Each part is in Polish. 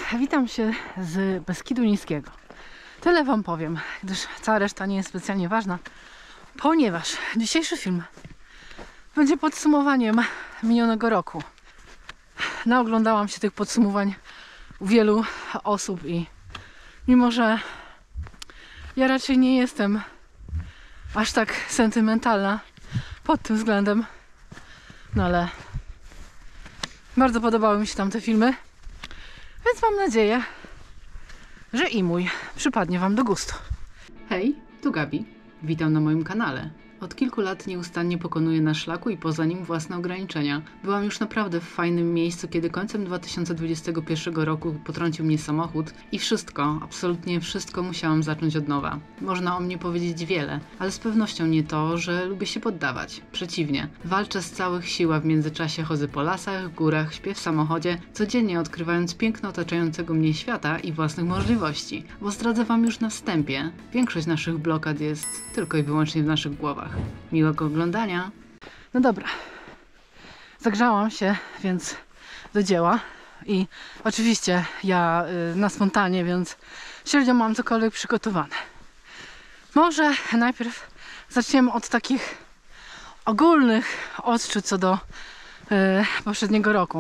witam się z Beskidu Niskiego. Tyle wam powiem, gdyż cała reszta nie jest specjalnie ważna, ponieważ dzisiejszy film będzie podsumowaniem minionego roku. Naoglądałam się tych podsumowań u wielu osób i mimo, że ja raczej nie jestem aż tak sentymentalna pod tym względem, no ale bardzo podobały mi się tamte filmy, więc mam nadzieję, że i mój przypadnie wam do gustu. Hej, tu Gabi. Witam na moim kanale. Od kilku lat nieustannie pokonuję na szlaku i poza nim własne ograniczenia. Byłam już naprawdę w fajnym miejscu, kiedy końcem 2021 roku potrącił mnie samochód i wszystko, absolutnie wszystko musiałam zacząć od nowa. Można o mnie powiedzieć wiele, ale z pewnością nie to, że lubię się poddawać. Przeciwnie, walczę z całych sił, a w międzyczasie chodzę po lasach, górach, śpię w samochodzie, codziennie odkrywając piękno otaczającego mnie świata i własnych możliwości. Bo zdradzę wam już na wstępie, większość naszych blokad jest tylko i wyłącznie w naszych głowach. Miłego oglądania. No dobra, zagrzałam się więc do dzieła i oczywiście ja na spontanie, więc średnio mam cokolwiek przygotowane. Może najpierw zaczniemy od takich ogólnych odczuć co do poprzedniego roku.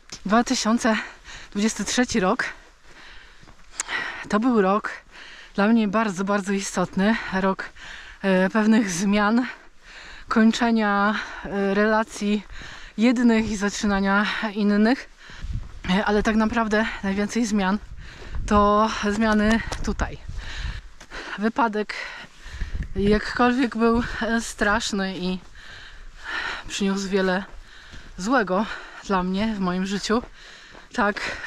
2023 rok to był rok dla mnie bardzo, bardzo istotny. Rok pewnych zmian, kończenia relacji jednych i zaczynania innych, ale tak naprawdę najwięcej zmian to zmiany tutaj. Wypadek, jakkolwiek był straszny i przyniósł wiele złego dla mnie w moim życiu, tak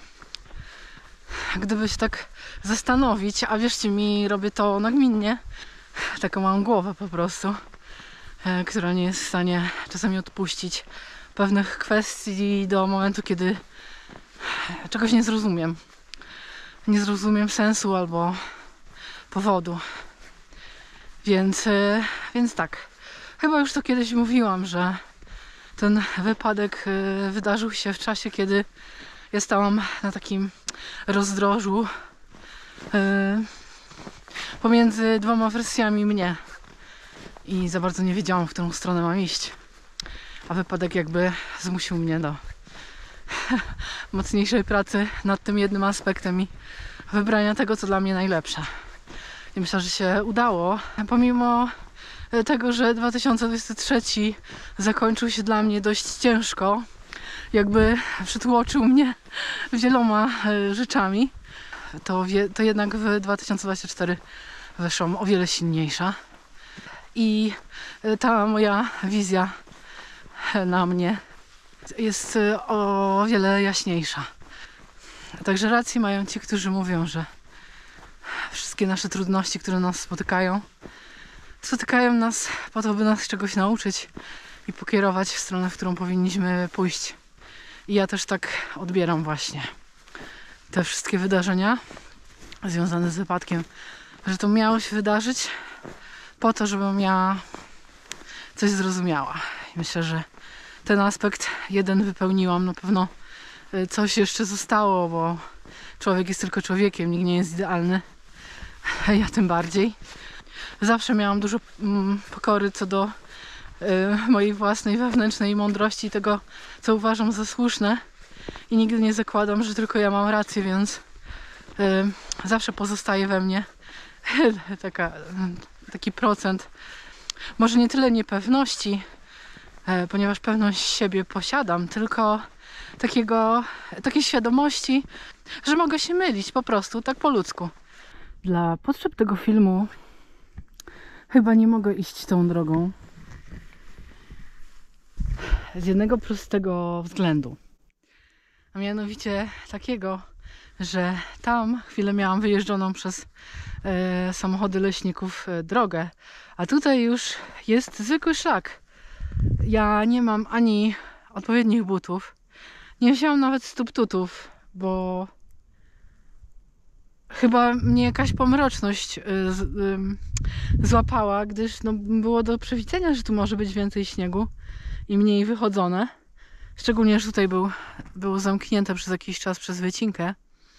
gdyby się tak zastanowić, a wierzcie mi, robię to nagminnie, taką mam głowę po prostu, która nie jest w stanie czasami odpuścić pewnych kwestii do momentu, kiedy czegoś nie zrozumiem. Nie zrozumiem sensu albo powodu. Więc tak. Chyba już to kiedyś mówiłam, że ten wypadek wydarzył się w czasie, kiedy ja stałam na takim rozdrożu pomiędzy dwoma wersjami mnie i za bardzo nie wiedziałam, w którą stronę mam iść, a wypadek jakby zmusił mnie do mocniejszej pracy nad tym jednym aspektem i wybrania tego, co dla mnie najlepsze. I myślę, że się udało, pomimo tego, że 2023 zakończył się dla mnie dość ciężko, jakby przytłoczył mnie wieloma rzeczami, to jednak w 2024 wyszłam o wiele silniejsza i ta moja wizja na mnie jest o wiele jaśniejsza. Także rację mają ci, którzy mówią, że wszystkie nasze trudności, które nas spotykają nas po to, by nas czegoś nauczyć i pokierować w stronę, w którą powinniśmy pójść. I ja też tak odbieram właśnie te wszystkie wydarzenia związane z wypadkiem, że to miało się wydarzyć po to, żebym ja coś zrozumiała. I myślę, że ten aspekt jeden wypełniłam. Na pewno coś jeszcze zostało, bo człowiek jest tylko człowiekiem, nikt nie jest idealny. Ja tym bardziej. Zawsze miałam dużo pokory co do mojej własnej wewnętrznej mądrości, tego, co uważam za słuszne. I nigdy nie zakładam, że tylko ja mam rację, więc zawsze pozostaje we mnie taki procent, może nie tyle niepewności, ponieważ pewność siebie posiadam, tylko takiej świadomości, że mogę się mylić po prostu, tak po ludzku. Dla potrzeb tego filmu chyba nie mogę iść tą drogą z jednego prostego względu. A mianowicie takiego, że tam chwilę miałam wyjeżdżoną przez samochody leśników drogę, a tutaj już jest zwykły szlak. Ja nie mam ani odpowiednich butów, nie wziąłam nawet stóp-tutów, bo chyba mnie jakaś pomroczność złapała, gdyż było do przewidzenia, że tu może być więcej śniegu i mniej wychodzone. Szczególnie, że tutaj było zamknięte przez jakiś czas przez wycinkę.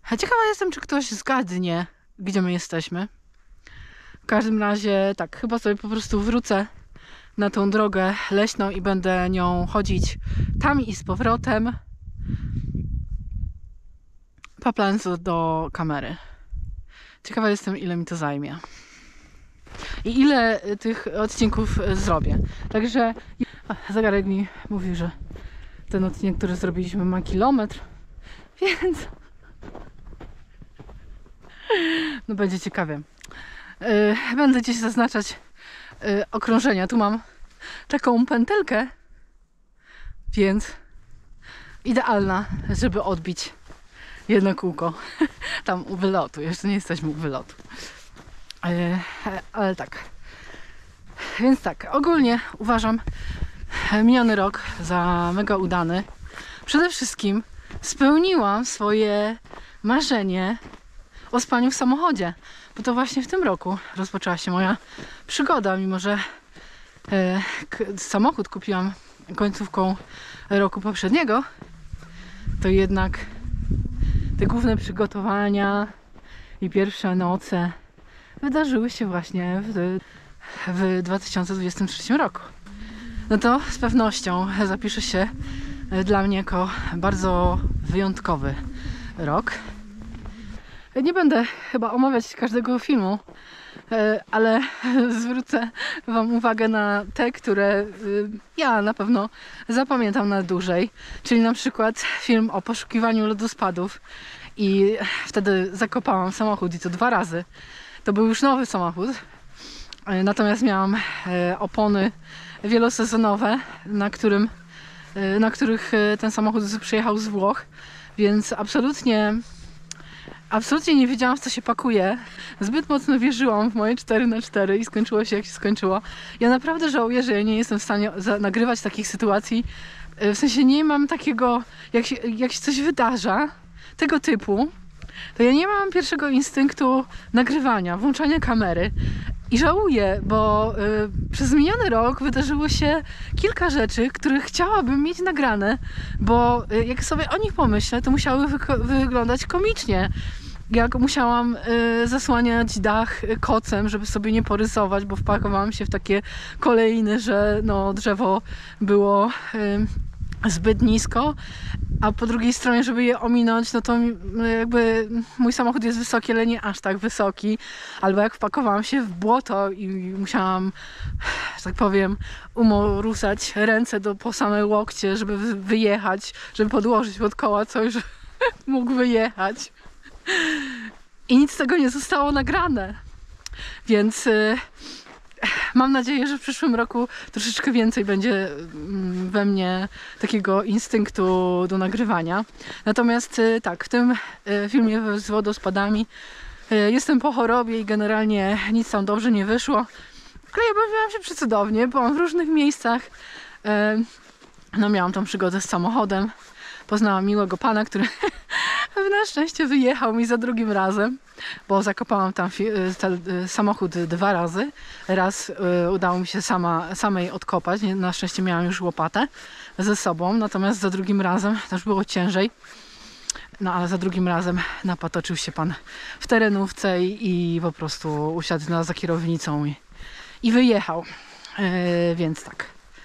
Ciekawa jestem, czy ktoś zgadnie, gdzie my jesteśmy. W każdym razie tak, chyba sobie po prostu wrócę na tą drogę leśną i będę nią chodzić tam i z powrotem, paplając do kamery. Ciekawa jestem, ile mi to zajmie i ile tych odcinków zrobię. Także zegarek mi mówił, że ten odcinek, który zrobiliśmy, ma kilometr, więc no będzie ciekawie. Będę gdzieś zaznaczać okrążenia. Tu mam taką pętelkę, więc idealna, żeby odbić jedno kółko tam u wylotu. Jeszcze nie jesteśmy u wylotu. Ale tak. Więc tak, ogólnie uważam miniony rok za mega udany. Przede wszystkim spełniłam swoje marzenie o spaniu w samochodzie, bo to właśnie w tym roku rozpoczęła się moja przygoda, mimo że samochód kupiłam końcówką roku poprzedniego, to jednak te główne przygotowania i pierwsze noce wydarzyły się właśnie w 2023 roku. No to z pewnością zapisze się dla mnie jako bardzo wyjątkowy rok. Nie będę chyba omawiać każdego filmu, ale zwrócę Wam uwagę na te, które ja na pewno zapamiętam na dłużej. Czyli na przykład film o poszukiwaniu lodospadów i wtedy zakopałam samochód i to 2 razy. To był już nowy samochód, natomiast miałam opony wielosezonowe, na których ten samochód przyjechał z Włoch, więc absolutnie nie wiedziałam, w co się pakuje. Zbyt mocno wierzyłam w moje 4x4 i skończyło się jak się skończyło. Ja naprawdę żałuję, że ja nie jestem w stanie nagrywać takich sytuacji. W sensie nie mam takiego, jak się coś wydarza tego typu, to ja nie mam pierwszego instynktu nagrywania, włączania kamery. I żałuję, bo przez miniony rok wydarzyło się kilka rzeczy, których chciałabym mieć nagrane, bo jak sobie o nich pomyślę, to musiały wyglądać komicznie. Jak musiałam zasłaniać dach kocem, żeby sobie nie porysować, bo wpakowałam się w takie kolejny, że no, drzewo było zbyt nisko, a po drugiej stronie, żeby je ominąć, no to jakby mój samochód jest wysoki, ale nie aż tak wysoki. Albo jak wpakowałam się w błoto i musiałam, że tak powiem, umorusać ręce po same łokcie, żeby wyjechać, żeby podłożyć pod koła coś, żeby mógł wyjechać. I nic z tego nie zostało nagrane. Więc mam nadzieję, że w przyszłym roku troszeczkę więcej będzie we mnie takiego instynktu do nagrywania. Natomiast tak, w tym filmie z wodospadami jestem po chorobie i generalnie nic tam dobrze nie wyszło. Ale ja bawiłam się przecudownie, byłam w różnych miejscach. No, miałam tą przygodę z samochodem. Poznałam miłego pana, który na szczęście wyjechał mi za drugim razem, bo zakopałam tam samochód 2 razy. Raz udało mi się samej odkopać, na szczęście miałam już łopatę ze sobą, natomiast za drugim razem też było ciężej. No ale za drugim razem napatoczył się pan w terenówce i po prostu usiadł za kierownicą i wyjechał. Więc tak.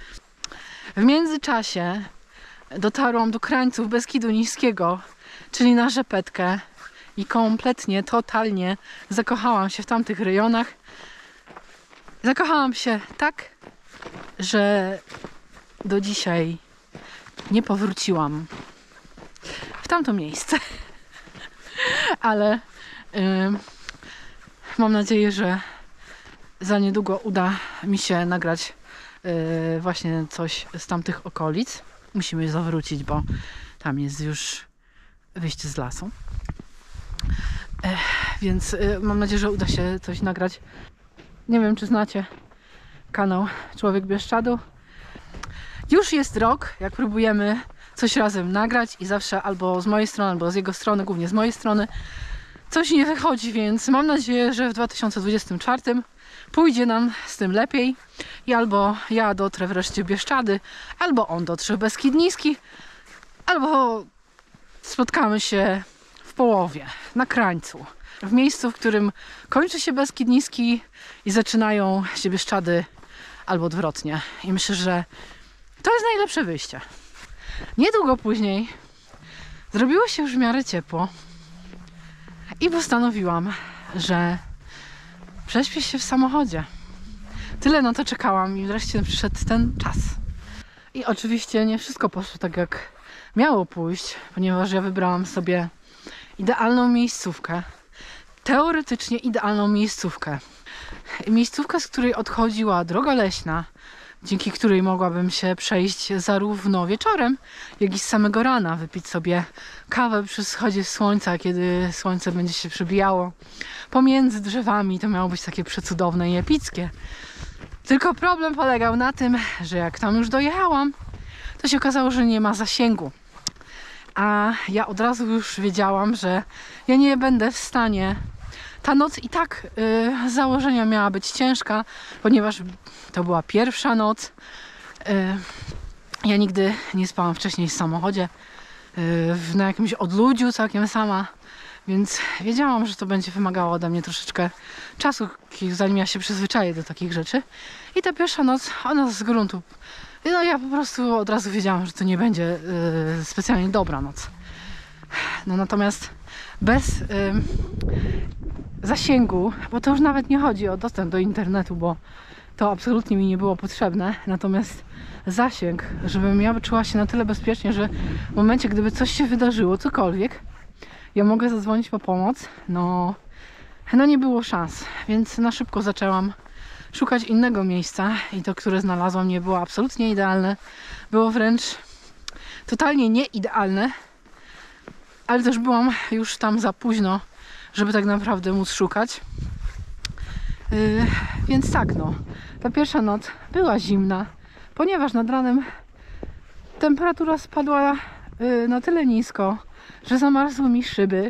W międzyczasie dotarłam do krańców Beskidu Niskiego, czyli na Rzepetkę i kompletnie, totalnie zakochałam się w tamtych rejonach. Zakochałam się tak, że do dzisiaj nie powróciłam w tamto miejsce. Ale mam nadzieję, że za niedługo uda mi się nagrać właśnie coś z tamtych okolic. Musimy zawrócić, bo tam jest już wyjście z lasu. Więc mam nadzieję, że uda się coś nagrać. Nie wiem, czy znacie kanał Człowiek Bieszczadu. Już jest rok, jak próbujemy coś razem nagrać i zawsze albo z mojej strony, albo z jego strony, głównie z mojej strony, coś nie wychodzi, więc mam nadzieję, że w 2024 pójdzie nam z tym lepiej i albo ja dotrę wreszcie w Bieszczady, albo on dotrze w Beskid Niski, albo spotkamy się w połowie, na krańcu. W miejscu, w którym kończy się Beskid Niski i zaczynają się Bieszczady albo odwrotnie. I myślę, że to jest najlepsze wyjście. Niedługo później zrobiło się już w miarę ciepło i postanowiłam, że prześpię się w samochodzie. Tyle na to czekałam i wreszcie przyszedł ten czas. I oczywiście nie wszystko poszło tak, jak miało pójść, ponieważ ja wybrałam sobie idealną miejscówkę. Teoretycznie idealną miejscówkę. Miejscówkę, z której odchodziła droga leśna, dzięki której mogłabym się przejść zarówno wieczorem, jak i z samego rana, wypić sobie kawę przy wschodzie słońca, kiedy słońce będzie się przebijało pomiędzy drzewami. To miało być takie przecudowne i epickie. Tylko problem polegał na tym, że jak tam już dojechałam, to się okazało, że nie ma zasięgu. A ja od razu już wiedziałam, że ja nie będę w stanie. Ta noc i tak z założenia miała być ciężka, ponieważ to była pierwsza noc. Ja nigdy nie spałam wcześniej w samochodzie, na jakimś odludziu całkiem sama, więc wiedziałam, że to będzie wymagało ode mnie troszeczkę czasu, zanim ja się przyzwyczaję do takich rzeczy. I ta pierwsza noc, ona z gruntu, no ja po prostu od razu wiedziałam, że to nie będzie specjalnie dobra noc. No natomiast bez zasięgu, bo to już nawet nie chodzi o dostęp do internetu, bo to absolutnie mi nie było potrzebne, natomiast zasięg, żebym ja czuła się na tyle bezpiecznie, że w momencie, gdyby coś się wydarzyło, cokolwiek, ja mogę zadzwonić po pomoc, no nie było szans, więc na szybko zaczęłam szukać innego miejsca i to, które znalazłam, nie było absolutnie idealne, było wręcz totalnie nieidealne, ale też byłam już tam za późno, żeby tak naprawdę móc szukać. Więc tak, no, ta pierwsza noc była zimna, ponieważ nad ranem temperatura spadła na tyle nisko, że zamarzły mi szyby.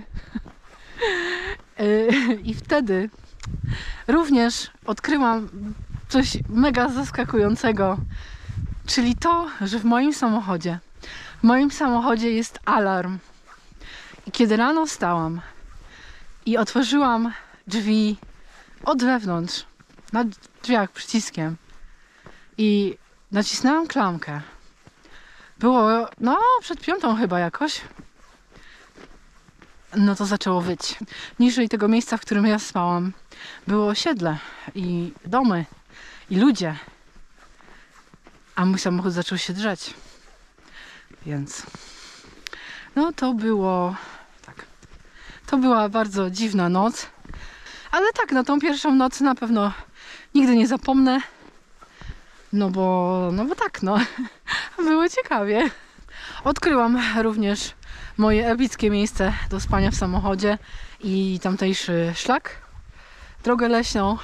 I wtedy również odkryłam coś mega zaskakującego, czyli to, że w moim samochodzie jest alarm. I kiedy rano wstałam i otworzyłam drzwi od wewnątrz, na drzwiach przyciskiem i nacisnęłam klamkę, było no przed 5 chyba jakoś, no to zaczęło wyć. Niżej tego miejsca, w którym ja spałam, było osiedle i domy i ludzie, a mój samochód zaczął się drzeć. Więc no to było tak. To była bardzo dziwna noc. Ale tak, no tą pierwszą noc na pewno nigdy nie zapomnę. No bo tak, no. Było ciekawie. Odkryłam również moje epickie miejsce do spania w samochodzie i tamtejszy szlak. Drogę leśną,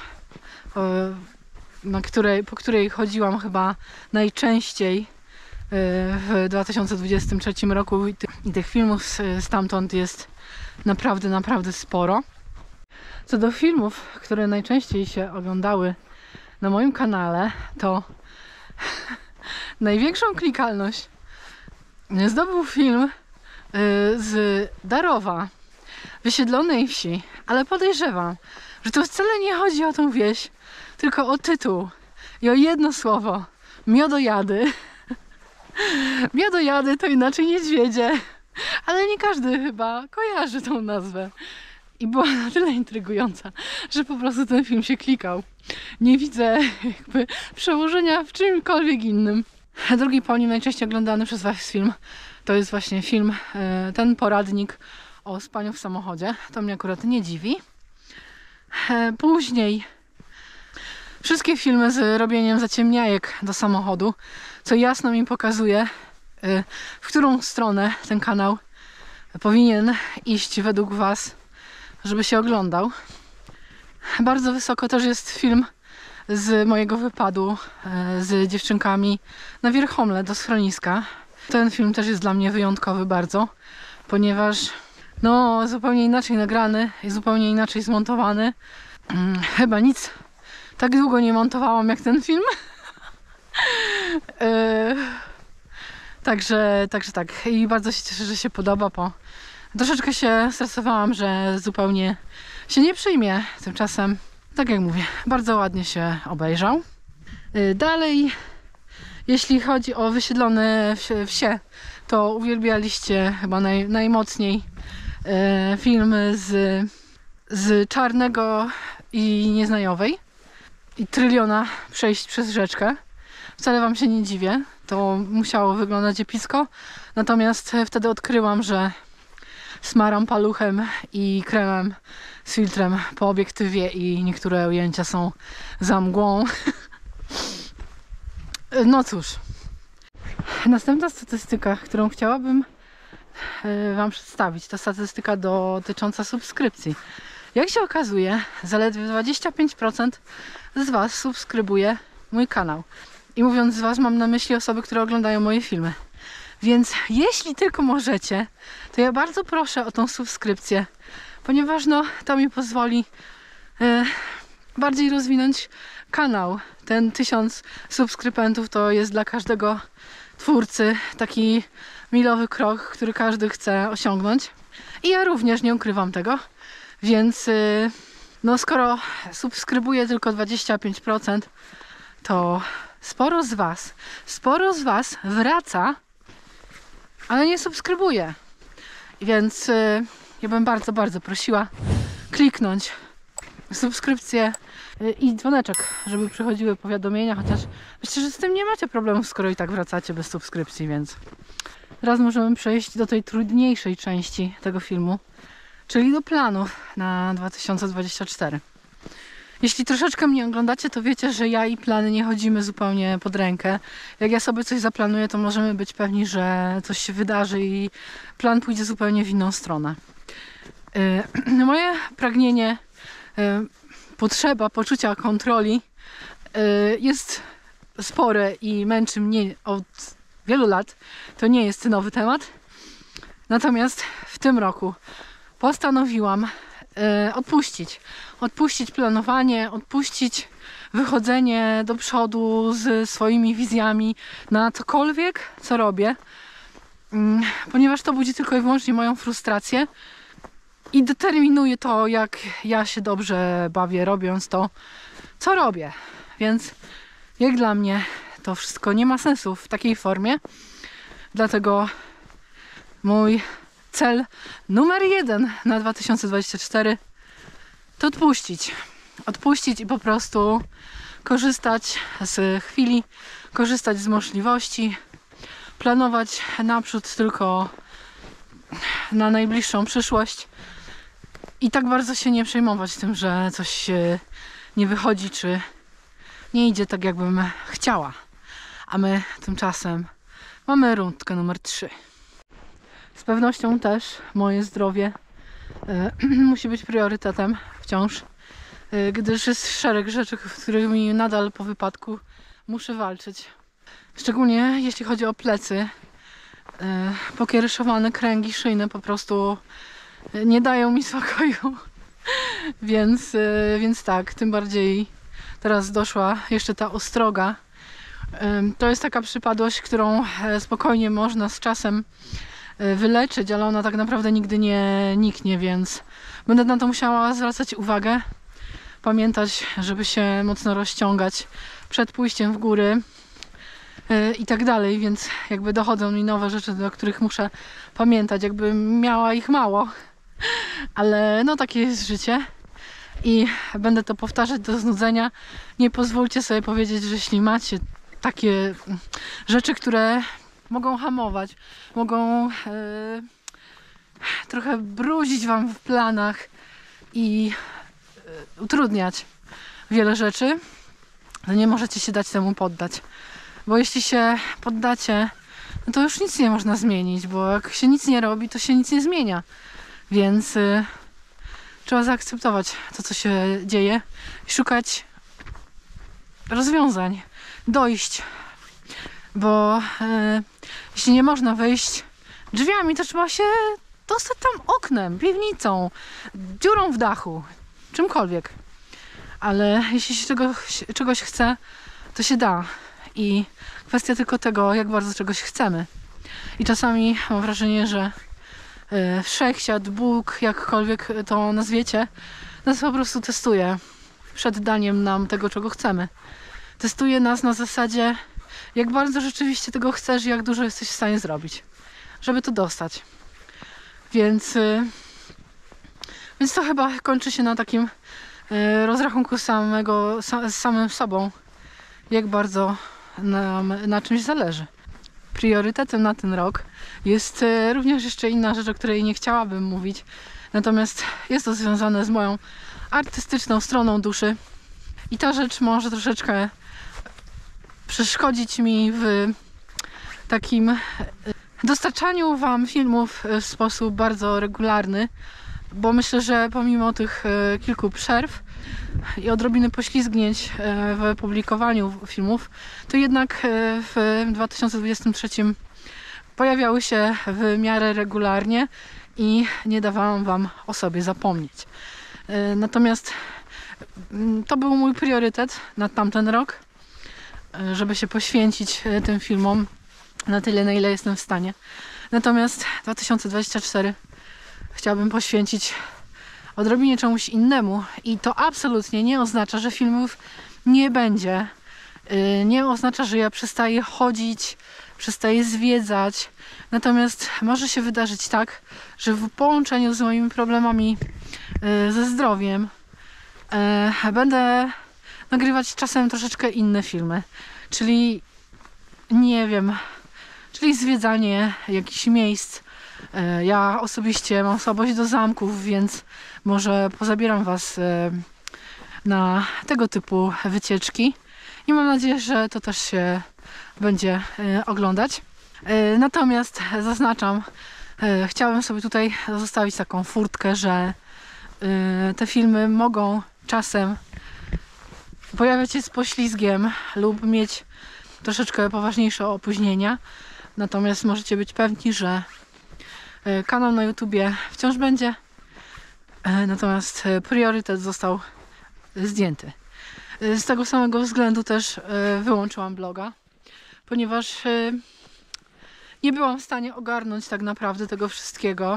po której chodziłam chyba najczęściej w 2023 roku i tych filmów stamtąd jest naprawdę, naprawdę sporo. Co do filmów, które najczęściej się oglądały na moim kanale, to największą klikalność zdobył film z Darowa, wysiedlonej wsi, ale podejrzewam, że to wcale nie chodzi o tą wieś, tylko o tytuł i o jedno słowo: miodojady. Miodojady to inaczej niedźwiedzie, ale nie każdy chyba kojarzy tą nazwę. I była na tyle intrygująca, że po prostu ten film się klikał. Nie widzę jakby przełożenia w czymkolwiek innym. Drugi po nim najczęściej oglądany przez Was film to jest właśnie film, ten poradnik o spaniu w samochodzie. To mnie akurat nie dziwi. Później wszystkie filmy z robieniem zaciemniajek do samochodu, co jasno mi pokazuje, w którą stronę ten kanał powinien iść według Was, żeby się oglądał. Bardzo wysoko też jest film z mojego wypadu z dziewczynkami na Wierchomle do schroniska. Ten film też jest dla mnie wyjątkowy bardzo, ponieważ no zupełnie inaczej nagrany i zupełnie inaczej zmontowany. Chyba nic tak długo nie montowałam jak ten film. Także tak. I bardzo się cieszę, że się podoba po Troszeczkę się stresowałam, że zupełnie się nie przyjmie. Tymczasem, tak jak mówię, bardzo ładnie się obejrzał. Dalej, jeśli chodzi o wysiedlone wsie, to uwielbialiście chyba najmocniej film z Czarnego i Nieznajowej i Tryliona przejść przez rzeczkę. Wcale wam się nie dziwię, to musiało wyglądać epicko. Natomiast wtedy odkryłam, że smaram paluchem i kremem z filtrem po obiektywie i niektóre ujęcia są za mgłą. No cóż. Następna statystyka, którą chciałabym wam przedstawić, to statystyka dotycząca subskrypcji. Jak się okazuje, zaledwie 25% z was subskrybuje mój kanał. I mówiąc z was, mam na myśli osoby, które oglądają moje filmy. Więc jeśli tylko możecie, to ja bardzo proszę o tą subskrypcję, ponieważ no, to mi pozwoli bardziej rozwinąć kanał. Ten 1000 subskrybentów to jest dla każdego twórcy taki milowy krok, który każdy chce osiągnąć. I ja również nie ukrywam tego. Więc no skoro subskrybuje tylko 25%, to sporo z was wraca, ale nie subskrybuje. Więc ja bym bardzo, bardzo prosiła kliknąć subskrypcję i dzwoneczek, żeby przychodziły powiadomienia, chociaż myślę, że z tym nie macie problemu, skoro i tak wracacie bez subskrypcji, więc teraz możemy przejść do tej trudniejszej części tego filmu, czyli do planów na 2024. Jeśli troszeczkę mnie oglądacie, to wiecie, że ja i plany nie chodzimy zupełnie pod rękę. Jak ja sobie coś zaplanuję, to możemy być pewni, że coś się wydarzy i plan pójdzie zupełnie w inną stronę. Moje pragnienie, potrzeba poczucia kontroli jest spore i męczy mnie od wielu lat. To nie jest nowy temat. Natomiast w tym roku postanowiłam odpuścić planowanie, odpuścić wychodzenie do przodu z swoimi wizjami na cokolwiek, co robię, ponieważ to budzi tylko i wyłącznie moją frustrację i determinuje to, jak ja się dobrze bawię, robiąc to, co robię. Więc jak dla mnie to wszystko nie ma sensu w takiej formie, dlatego mój cel numer 1 na 2024 to odpuścić i po prostu korzystać z chwili, korzystać z możliwości, planować naprzód tylko na najbliższą przyszłość i tak bardzo się nie przejmować tym, że coś nie wychodzi, czy nie idzie tak, jakbym chciała. A my tymczasem mamy rundkę numer 3. Z pewnością też moje zdrowie musi być priorytetem wciąż, gdyż jest szereg rzeczy, z którymi nadal po wypadku muszę walczyć. Szczególnie jeśli chodzi o plecy. Pokiereszowane kręgi szyjne po prostu nie dają mi spokoju. Więc tak, tym bardziej teraz doszła jeszcze ta ostroga. To jest taka przypadłość, którą spokojnie można z czasem wyleczyć, ale ona tak naprawdę nigdy nie niknie, więc będę na to musiała zwracać uwagę, pamiętać, żeby się mocno rozciągać przed pójściem w góry i tak dalej, więc jakby dochodzą mi nowe rzeczy, do których muszę pamiętać, jakby miała ich mało, ale no takie jest życie i będę to powtarzać do znudzenia. Nie pozwólcie sobie powiedzieć, że jeśli macie takie rzeczy, które mogą hamować, mogą trochę brudzić wam w planach i utrudniać wiele rzeczy, to nie możecie się dać temu poddać. Bo jeśli się poddacie, no to już nic nie można zmienić, bo jak się nic nie robi, to się nic nie zmienia. Więc trzeba zaakceptować to, co się dzieje i szukać rozwiązań, dojść. Bo jeśli nie można wejść drzwiami, to trzeba się dostać tam oknem, piwnicą, dziurą w dachu, czymkolwiek. Ale jeśli się czegoś chce, to się da. I kwestia tylko tego, jak bardzo czegoś chcemy. I czasami mam wrażenie, że wszechświat, Bóg, jakkolwiek to nazwiecie, nas po prostu testuje przed daniem nam tego, czego chcemy. Testuje nas na zasadzie, jak bardzo rzeczywiście tego chcesz i jak dużo jesteś w stanie zrobić, żeby to dostać. Więc to chyba kończy się na takim rozrachunku z samym sobą, jak bardzo nam na czymś zależy. Priorytetem na ten rok jest również jeszcze inna rzecz, o której nie chciałabym mówić, natomiast jest to związane z moją artystyczną stroną duszy i ta rzecz może troszeczkę przeszkodzić mi w takim dostarczaniu Wam filmów w sposób bardzo regularny, bo myślę, że pomimo tych kilku przerw i odrobiny poślizgnięć w publikowaniu filmów, to jednak w 2023 pojawiały się w miarę regularnie i nie dawałam Wam o sobie zapomnieć. Natomiast to był mój priorytet na tamten rok, żeby się poświęcić tym filmom na tyle, na ile jestem w stanie. Natomiast 2024 chciałabym poświęcić odrobinie czemuś innemu i to absolutnie nie oznacza, że filmów nie będzie. Nie oznacza, że ja przestaję chodzić, przestaję zwiedzać. Natomiast może się wydarzyć tak, że w połączeniu z moimi problemami ze zdrowiem będę nagrywać czasem troszeczkę inne filmy. Czyli nie wiem, czyli zwiedzanie jakichś miejsc. Ja osobiście mam słabość do zamków, więc może pozabieram Was na tego typu wycieczki i mam nadzieję, że to też się będzie oglądać. Natomiast zaznaczam, chciałabym sobie tutaj zostawić taką furtkę, że te filmy mogą czasem pojawiać się z poślizgiem lub mieć troszeczkę poważniejsze opóźnienia. Natomiast możecie być pewni, że kanał na YouTubie wciąż będzie. Natomiast priorytet został zdjęty. Z tego samego względu też wyłączyłam bloga, ponieważ nie byłam w stanie ogarnąć tak naprawdę tego wszystkiego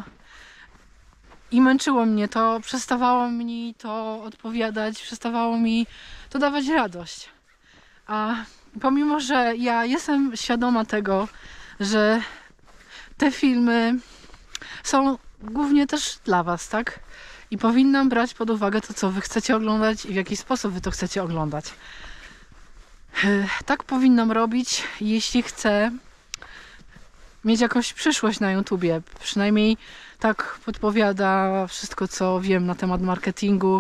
i męczyło mnie to, przestawało mi to odpowiadać, przestawało mi to dawać radość. A pomimo, że ja jestem świadoma tego, że te filmy są głównie też dla Was, tak? I powinnam brać pod uwagę to, co Wy chcecie oglądać i w jaki sposób Wy to chcecie oglądać. Tak powinnam robić, jeśli chcę mieć jakąś przyszłość na YouTubie. Przynajmniej tak podpowiada wszystko, co wiem na temat marketingu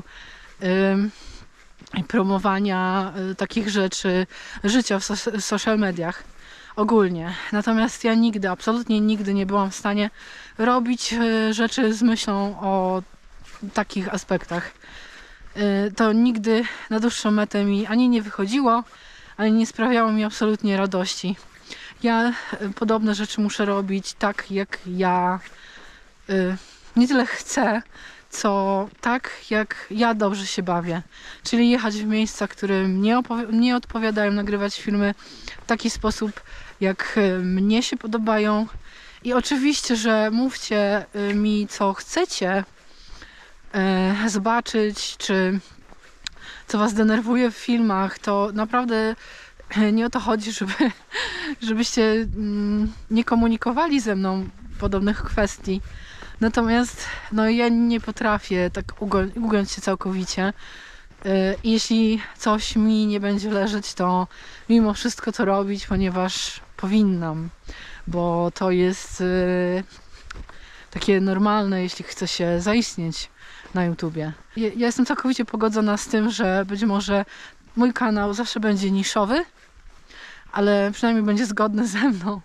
i promowania takich rzeczy, życia w social mediach ogólnie. Natomiast ja nigdy, absolutnie nigdy nie byłam w stanie robić rzeczy z myślą o takich aspektach. To nigdy na dłuższą metę mi ani nie wychodziło, ani nie sprawiało mi absolutnie radości. Ja podobne rzeczy muszę robić tak, jak ja nie tyle chcę, co tak, jak ja dobrze się bawię. Czyli jechać w miejsca, które mnie odpowiadają, nagrywać filmy w taki sposób, jak mnie się podobają. I oczywiście, że mówcie mi, co chcecie zobaczyć, czy co Was denerwuje w filmach. To naprawdę nie o to chodzi, żebyście nie komunikowali ze mną podobnych kwestii. Natomiast no, ja nie potrafię tak ugiąć się całkowicie. Jeśli coś mi nie będzie leżeć, to mimo wszystko to robić, ponieważ powinnam, bo to jest takie normalne, jeśli chce się zaistnieć na YouTubie. Ja jestem całkowicie pogodzona z tym, że być może mój kanał zawsze będzie niszowy, ale przynajmniej będzie zgodny ze mną.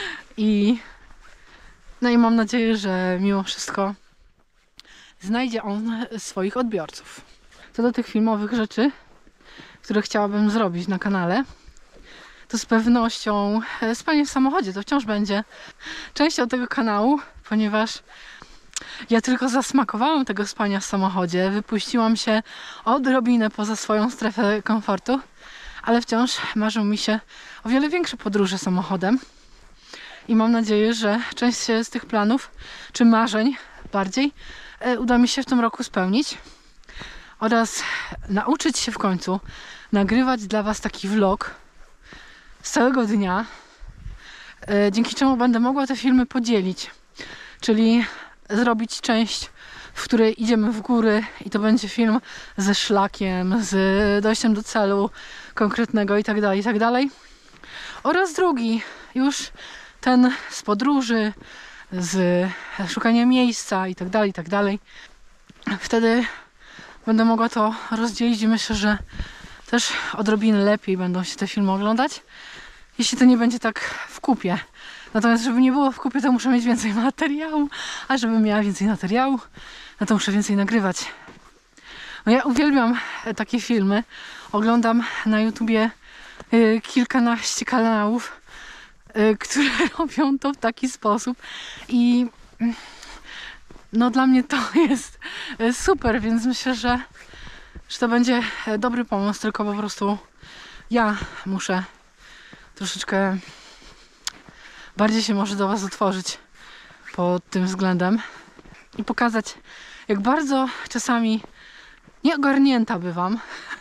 No i mam nadzieję, że mimo wszystko znajdzie on swoich odbiorców. Co do tych filmowych rzeczy, które chciałabym zrobić na kanale, to z pewnością spanie w samochodzie to wciąż będzie częścią tego kanału, ponieważ ja tylko zasmakowałam tego spania w samochodzie, wypuściłam się odrobinę poza swoją strefę komfortu, ale wciąż marzą mi się o wiele większe podróże samochodem i mam nadzieję, że część z tych planów, czy marzeń bardziej, uda mi się w tym roku spełnić oraz nauczyć się w końcu nagrywać dla Was taki vlog z całego dnia, dzięki czemu będę mogła te filmy podzielić, czyli zrobić część, w której idziemy w góry i to będzie film ze szlakiem, z dojściem do celu konkretnego i tak dalej, oraz drugi, już ten z podróży, z szukania miejsca i tak dalej. Wtedy będę mogła to rozdzielić i myślę, że też odrobinę lepiej będą się te filmy oglądać, jeśli to nie będzie tak w kupie. Natomiast żeby nie było w kupie, to muszę mieć więcej materiału, a żebym miała więcej materiału, no to muszę więcej nagrywać. No ja uwielbiam takie filmy, oglądam na YouTubie kilkanaście kanałów, które robią to w taki sposób i no dla mnie to jest super, więc myślę, że to będzie dobry pomysł, tylko po prostu ja muszę troszeczkę bardziej się może do Was otworzyć pod tym względem i pokazać, jak bardzo czasami nieogarnięta bywam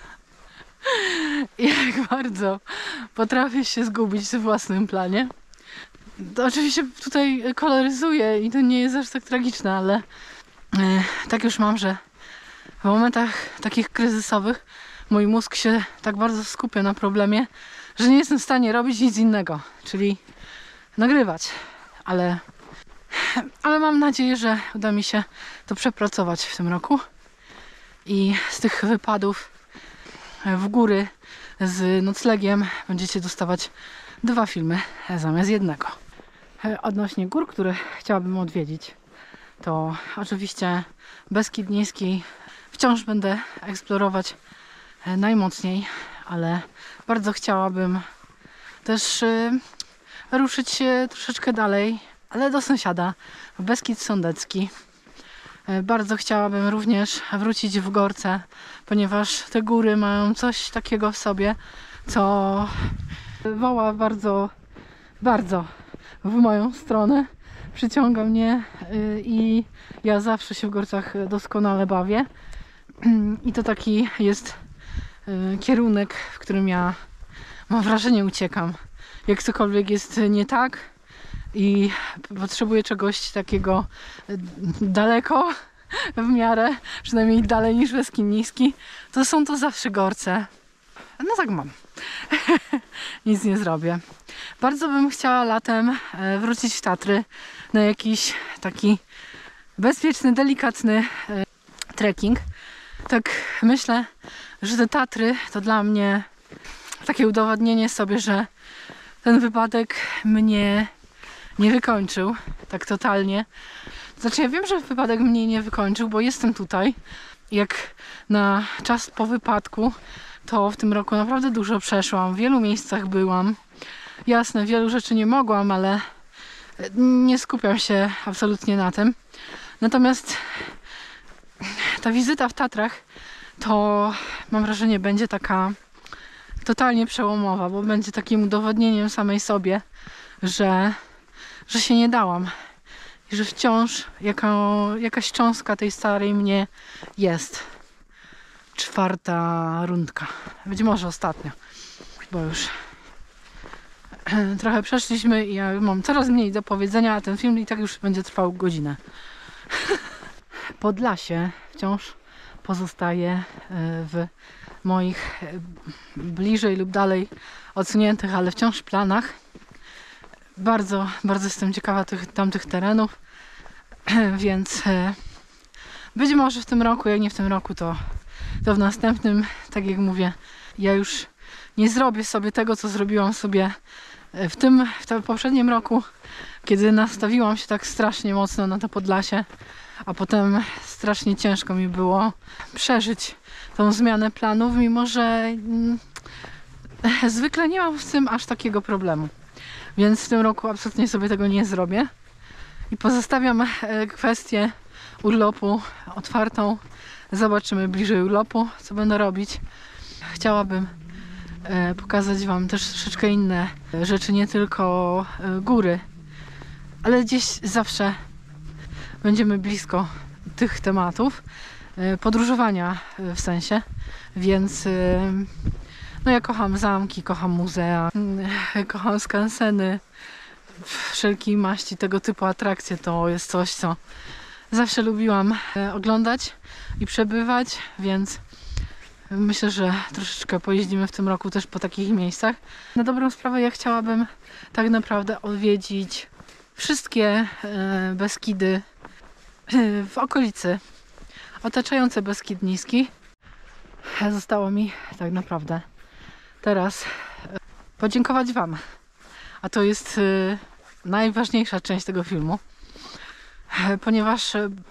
i jak bardzo potrafię się zgubić w własnym planie. To oczywiście tutaj koloryzuję i to nie jest aż tak tragiczne, ale tak już mam, że w momentach takich kryzysowych mój mózg się tak bardzo skupia na problemie, że nie jestem w stanie robić nic innego, czyli nagrywać, ale mam nadzieję, że uda mi się to przepracować w tym roku i z tych wypadów w góry z noclegiem będziecie dostawać 2 filmy zamiast jednego. Odnośnie gór, które chciałabym odwiedzić, to oczywiście Beskid Niski wciąż będę eksplorować najmocniej, ale bardzo chciałabym też ruszyć się troszeczkę dalej, ale do sąsiada, w Beskid Sądecki. Bardzo chciałabym również wrócić w Gorce, ponieważ te góry mają coś takiego w sobie, co woła bardzo, bardzo w moją stronę, przyciąga mnie i ja zawsze się w Gorcach doskonale bawię. I to taki jest kierunek, w którym ja, mam wrażenie, uciekam. Jak cokolwiek jest nie tak i potrzebuję czegoś takiego daleko, w miarę, przynajmniej dalej niż Beskid Niski, to są to zawsze Gorce. No tak mam. Nic nie zrobię. Bardzo bym chciała latem wrócić w Tatry na jakiś taki bezpieczny, delikatny trekking. Tak myślę, że te Tatry to dla mnie takie udowodnienie sobie, że ten wypadek mnie nie wykończył tak totalnie. Znaczy ja wiem, że wypadek mnie nie wykończył, bo jestem tutaj. Jak na czas po wypadku, to w tym roku naprawdę dużo przeszłam. W wielu miejscach byłam. Jasne, wielu rzeczy nie mogłam, ale nie skupiam się absolutnie na tym. Natomiast ta wizyta w Tatrach to mam wrażenie będzie taka totalnie przełomowa, bo będzie takim udowodnieniem samej sobie, że się nie dałam i że wciąż jakaś cząstka tej starej mnie jest. 4. rundka, być może ostatnia, bo już trochę przeszliśmy i ja mam coraz mniej do powiedzenia, a ten film i tak już będzie trwał godzinę. Podlasie wciąż pozostaje w moich bliżej lub dalej odsuniętych, ale wciąż planach. Bardzo, bardzo jestem ciekawa tamtych terenów, więc być może w tym roku, jak nie w tym roku, to w następnym, tak jak mówię, ja już nie zrobię sobie tego, co zrobiłam sobie w tym poprzednim roku, kiedy nastawiłam się tak strasznie mocno na to Podlasie, a potem strasznie ciężko mi było przeżyć tą zmianę planów, mimo że zwykle nie mam z tym aż takiego problemu. Więc w tym roku absolutnie sobie tego nie zrobię i pozostawiam kwestię urlopu otwartą. Zobaczymy bliżej urlopu, co będę robić. Chciałabym pokazać Wam też troszeczkę inne rzeczy, nie tylko góry, ale gdzieś zawsze będziemy blisko tych tematów. Podróżowania w sensie, więc no ja kocham zamki, kocham muzea, kocham skanseny, wszelkiej maści tego typu atrakcje. To jest coś, co zawsze lubiłam oglądać i przebywać, więc myślę, że troszeczkę pojeździmy w tym roku też po takich miejscach. Na dobrą sprawę ja chciałabym tak naprawdę odwiedzić wszystkie Beskidy w okolicy otaczające Beskid Niski. Zostało mi tak naprawdę teraz podziękować Wam. A to jest najważniejsza część tego filmu. Ponieważ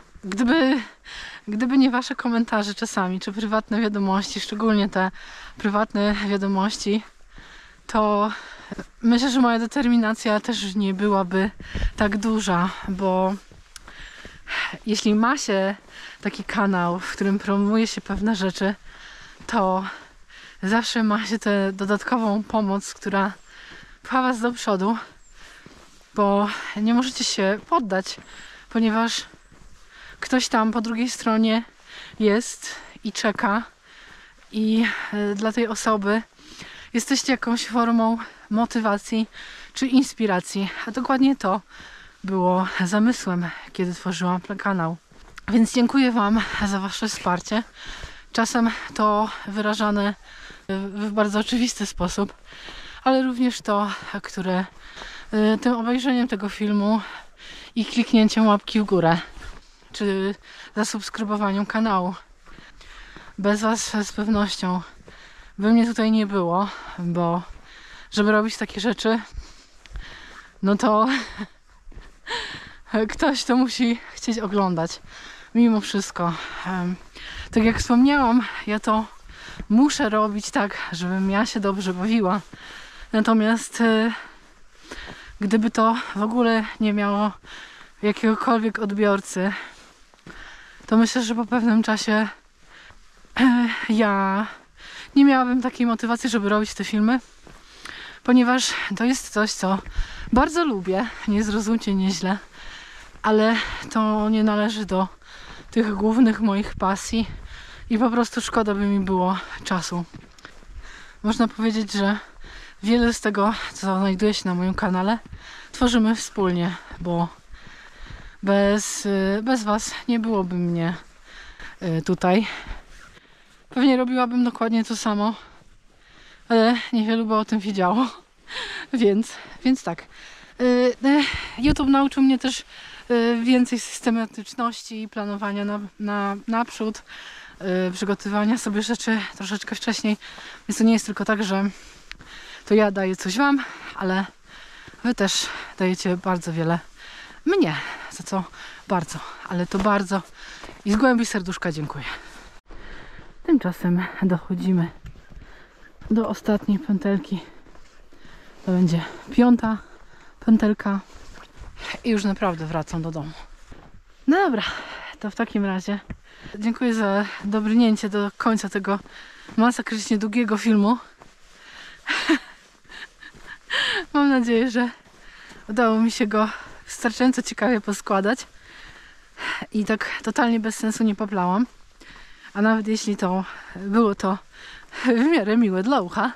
gdyby nie Wasze komentarze czasami, czy prywatne wiadomości, szczególnie te prywatne wiadomości, to myślę, że moja determinacja też nie byłaby tak duża, bo jeśli ma się taki kanał, w którym promuje się pewne rzeczy, to zawsze ma się tę dodatkową pomoc, która pcha Was do przodu, bo nie możecie się poddać, ponieważ ktoś tam po drugiej stronie jest i czeka i dla tej osoby jesteście jakąś formą motywacji czy inspiracji, a dokładnie to było zamysłem, kiedy tworzyłam ten kanał. Więc dziękuję Wam za Wasze wsparcie. Czasem to wyrażane w bardzo oczywisty sposób, ale również to, które tym obejrzeniem tego filmu i kliknięciem łapki w górę, czy zasubskrybowaniem kanału. Bez Was z pewnością by mnie tutaj nie było, bo żeby robić takie rzeczy, no to ktoś to musi chcieć oglądać. Mimo wszystko. Tak jak wspomniałam, ja to muszę robić tak, żebym ja się dobrze bawiła. Natomiast gdyby to w ogóle nie miało jakiegokolwiek odbiorcy, to myślę, że po pewnym czasie ja nie miałabym takiej motywacji, żeby robić te filmy, ponieważ to jest coś, co bardzo lubię, nie zrozumcie mnie źle, ale to nie należy do tych głównych moich pasji i po prostu szkoda by mi było czasu. Można powiedzieć, że wiele z tego, co znajduje się na moim kanale, tworzymy wspólnie, bo bez Was nie byłoby mnie tutaj. Pewnie robiłabym dokładnie to samo, ale niewielu by o tym wiedziało, więc tak. YouTube nauczył mnie też więcej systematyczności i planowania naprzód, przygotowania sobie rzeczy troszeczkę wcześniej, więc to nie jest tylko tak, że to ja daję coś Wam, ale Wy też dajecie bardzo wiele mnie, za co bardzo, ale to bardzo i z głębi serduszka dziękuję. Tymczasem dochodzimy do ostatniej pętelki. To będzie 5. pętelka i już naprawdę wracam do domu. No dobra, to w takim razie dziękuję za dobrnięcie do końca tego masakrycznie długiego filmu. Mam nadzieję, że udało mi się go wystarczająco ciekawie poskładać i tak totalnie bez sensu nie poplałam. A nawet jeśli to było to w miarę miłe dla ucha.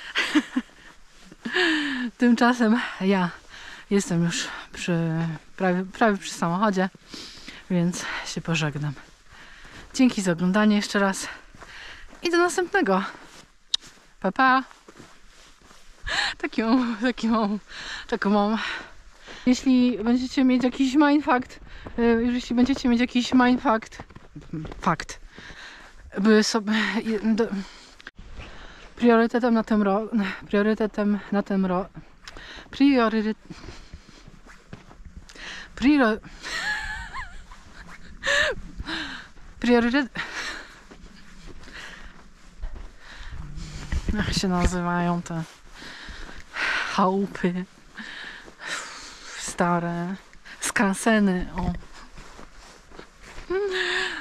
Tymczasem ja jestem już prawie przy samochodzie, więc się pożegnam. Dzięki za oglądanie jeszcze raz i do następnego. Pa, pa. Taką mam. Jeśli będziecie mieć jakiś fakt, by sobie priorytetem jak się nazywają te chałupy stare, skanseny, o.